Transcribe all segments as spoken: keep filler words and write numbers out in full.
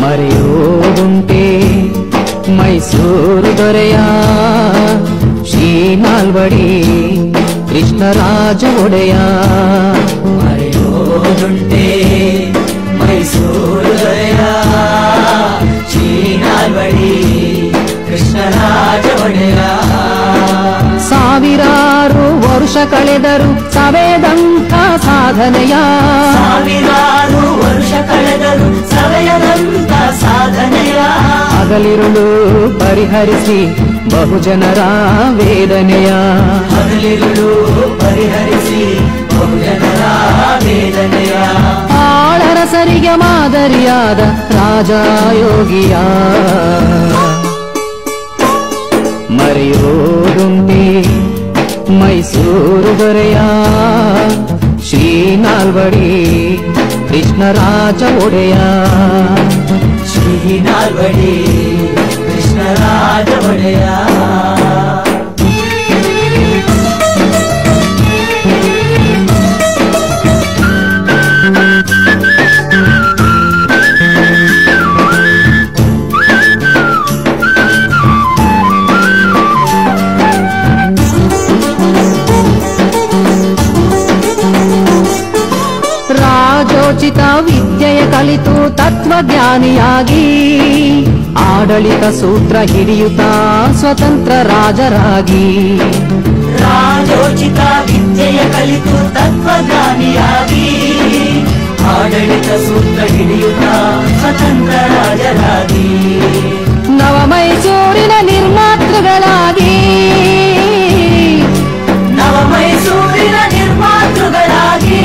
ಮರೆಯೋದುಂಟೆ ಮೈಸೂರು ದೊರೆಯ ಶ್ರೀ ನಾಲ್ವಡಿ ಕೃಷ್ಣರಾಜ ಒಡೆಯ. ಮರೆಯೋದುಂಟೆ ಮೈಸೂರು ದೊರೆಯ ಶ್ರೀ ನಾಲ್ವಡಿ ಕೃಷ್ಣರಾಜ ಒಡೆಯ. ಸಾವಿರಾರು ವರುಷ ಕಳೆದರು ಸವೆದಂಥ ಸಾಧನೆಯ, ಸಾವಿರಾರು ವರ್ಷ ಕಳೆದರು ಸವೆಯದಂತ ಸಾಧನೆಯ. ಹಗಲಿರುಳು ಪರಿಹರಿಸಿ ಬಹುಜನರ ವೇದನೆಯ, ಹಗಲಿರುಳು ಪರಿಹರಿಸಿ ಬಹುಜನರ ವೇದನೆಯ. ಆಳರಸರಿಗೆ ಮಾದರಿಯಾದ ರಾಜಯೋಗಿಯ. ಮರೆಯೋದುಂಟೆ ಮೈಸೂರು ದೊರೆಯ ಶ್ರೀ ನಾಲ್ವಡಿ ಕೃಷ್ಣರಾಜ ಒಡೆಯ. ಶ್ರೀ ನಾಲ್ವಡಿ ಕೃಷ್ಣರಾಜ ಒಡೆಯ. ರಾಜೋಚಿತ ವಿದ್ಯೆಯ ಕಲಿತು ತತ್ವಜ್ಞಾನಿಯಾಗಿ ಆಡಳಿತ ಸೂತ್ರ ಹಿಡಿಯುತ್ತಾ ಸ್ವತಂತ್ರ ರಾಜರಾಗಿ. ರಾಜೋಚಿತ ವಿದ್ಯೆಯ ಕಲಿತು ತತ್ವಜ್ಞಾನಿಯಾಗಿ ಆಡಳಿತ ಸೂತ್ರ ಹಿಡಿಯುತ್ತಾ ಸ್ವತಂತ್ರ ರಾಜರಾಗಿ. ನವ ಮೈಸೂರಿನ ನಿರ್ಮಾತೃಗಳಾಗಿ, ನವ ಮೈಸೂರಿನ ನಿರ್ಮಾತೃಗಳಾಗಿ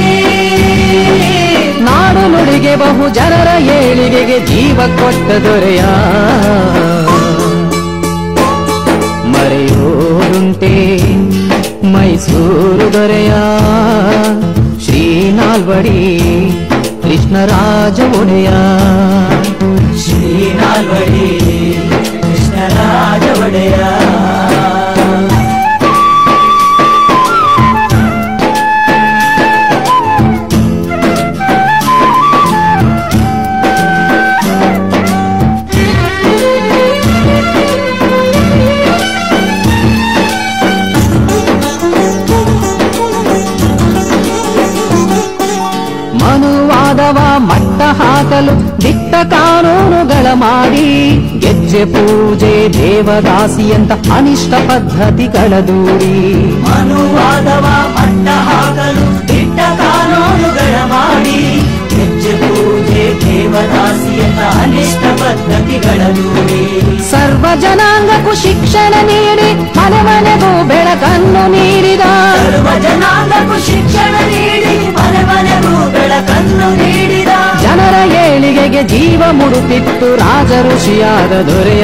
ನಾಡು ನುಡಿಗೆ ಬಹು ಜನರ ಏಳಿಗೆಗೆ ಜೀವ ಕೊಟ್ಟ ದೊರೆಯ. ಮರೆಯೋದುಂಟೆ ಮೈಸೂರು ದೊರೆಯ ಶ್ರೀ ನಾಲ್ವಡಿ ಕೃಷ್ಣರಾಜ ಒಡೆಯ. ಶ್ರೀ ನಾಲ್ವಡಿ ಕೃಷ್ಣರಾಜ ಒಡೆಯ. ಮನುವಾದವ ಮಟ್ಟ ಹಾಕಲು ದಿಟ್ಟ ಕಾನೂನುಗಳ ಮಾಡಿ ಗೆಜ್ಜೆ ಪೂಜೆ ದೇವದಾಸಿಯಂತ ಅನಿಷ್ಟ ಪದ್ಧತಿಗಳ ದೂರಿ. ಮನುವಾದವ ಮಟ್ಟ ಹಾಕಲು ದಿಟ್ಟ ಕಾನೂನುಗಳ ಮಾಡಿ ಗೆಜ್ಜೆ ಪೂಜೆ ದೇವದಾಸಿಯಂತ ಅನಿಷ್ಟ ಪದ್ಧತಿಗಳ ದೂರಿ. ಸರ್ವ ಜನಾಂಗಕ್ಕೂ ಶಿಕ್ಷಣ ನೀಡಿ ಮನೆ ಮನೆಗೂ ಬೆಳಕನ್ನು ನೀಡಿದ, ಸರ್ವ ಜನಾಂಗಕ್ಕೂ ಶಿಕ್ಷಣ ನೀಡಿ ಮನೆ ಮನೆಗೂ ಬೆಳಕನ್ನು ನೀಡಿದ. ಜನರ ಏಳಿಗೆಗೆ ಜೀವ ಮುಡುತ್ತಿತ್ತು ರಾಜ ಋಷಿಯಾದ ದೊರೆಯ.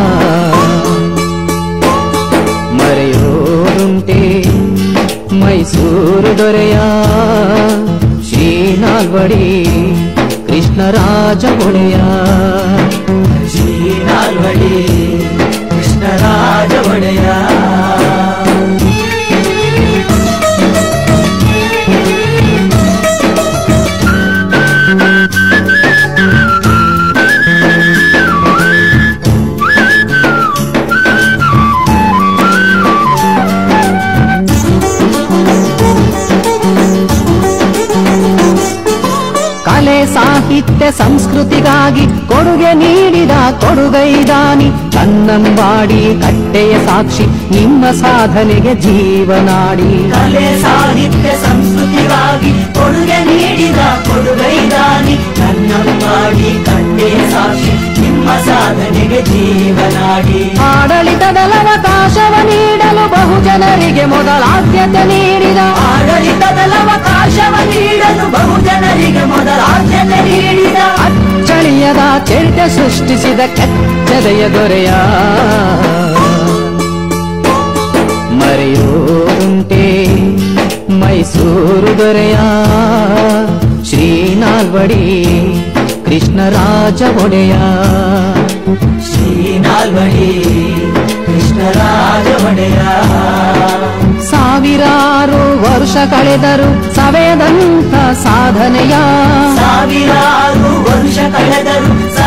ಮರೆಯೋದುಂಟೆ ಮೈಸೂರು ದೊರೆಯ ಶ್ರೀ ನಾಲ್ವಡಿ ಕೃಷ್ಣರಾಜ ಒಡೆಯ. ಶ್ರೀ ನಾಲ್ವಡಿ ಕೃಷ್ಣರಾಜ ಒಡೆಯ. ಕಲೆ ಸಾಹಿತ್ಯ ಸಂಸ್ಕೃತಿಗಾಗಿ ಕೊಡುಗೆ ನೀಡಿದ ಕೊಡುಗೈದಾನಿ. ಕನ್ನಂಬಾಡಿ ಕಟ್ಟೆಯ ಸಾಕ್ಷಿ ನಿಮ್ಮ ಸಾಧನೆಗೆ ಜೀವನಾಡಿ. ಕಲೆ ಸಾಹಿತ್ಯ ಸಂಸ್ಕೃತಿಗಾಗಿ ಕೊಡುಗೆ ನೀಡಿದ ಕೊಡುಗೈದಾನಿ. ಕನ್ನಂಬಾಡಿ ಕಟ್ಟೆಯ ಸಾಕ್ಷಿ ನಿಮ್ಮ ಸಾಧನೆಗೆ ಜೀವನಾಡಿ. ಆಡಳಿತದಲ್ಲವಕಾಶವ ನೀಡಲು ಬಹುಜನರಿಗೆ ಮೊದಲ ಆದ್ಯತೆ ನೀಡಿದ, ಆಡಳಿತದಲ್ಲವಕಾಶವ ನೀಡಲು ಬಹುಜನರಿಗೆ ಮೊದಲ ಆದ್ಯತೆ ನೀಡಿದ. ಅಚ್ಚಳಿಯದ ಚರಿತೆ ಸೃಷ್ಟಿಸಿದ ಕೆಚ್ಚದೆಯ ದೊರೆಯ. ಮರೆಯೋದುಂಟೆ ಮೈಸೂರು ದೊರೆಯ ಶ್ರೀ ನಾಲ್ವಡಿ ಕೃಷ್ಣರಾಜ ಒಡೆಯ. ಶ್ರೀ ನಾಲ್ವಡಿ ಕೃಷ್ಣರಾಜ ಒಡೆಯ. ಸಾವಿರಾರು ವರುಷ ಕಳೆದರು ಸವೆದಂಥ ಸಾಧನೆಯ, ಸಾವಿರಾರು ವರ್ಷ ಕಳೆದರು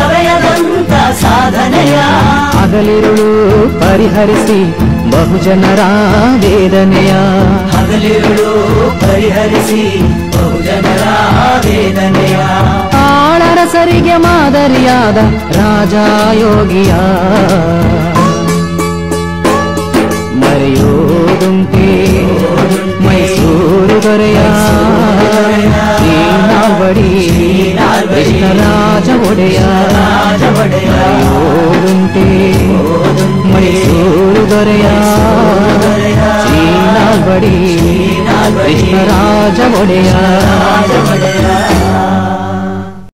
ಹಗಲಿರುಳು ಪರಿಹರಿಸಿ ಬಹುಜನರ ವೇದನೆಯ ಹಗಲಿರುಳು ಪರಿಹರಿಸಿ ಬಹುಜನರ ವೇದನೆಯ ಆಳರಸರಿಗೆ ಮಾದರಿಯಾದ ರಾಜಯೋಗಿಯ ಮರೆಯೋದುಂಟೆ ಮೈಸೂರು ದೊರೆಯ ಶ್ರೀನಾಲ್ವಡಿ ಕೃಷ್ಣರಾಜ ಒಡೆಯ ಮರೆಯೋದುಂಟೆ ಮೈಸೂರು ದೊರೆಯ ಶ್ರೀನಾಲ್ವಡಿ ಕೃಷ್ಣರಾಜ ಒಡೆಯ